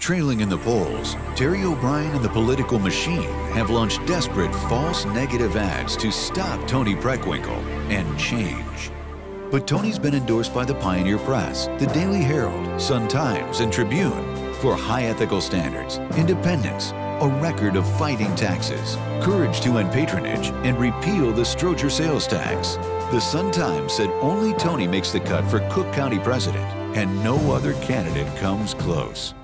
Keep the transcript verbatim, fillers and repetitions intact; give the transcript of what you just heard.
Trailing in the polls, Terry O'Brien and the political machine have launched desperate false negative ads to stop Tony Preckwinkle and change. But Tony's been endorsed by the Pioneer Press, the Daily Herald, Sun-Times, and Tribune for high ethical standards, independence, a record of fighting taxes, courage to end patronage, and repeal the Stroger sales tax. The Sun-Times said only Tony makes the cut for Cook County president, and no other candidate comes close.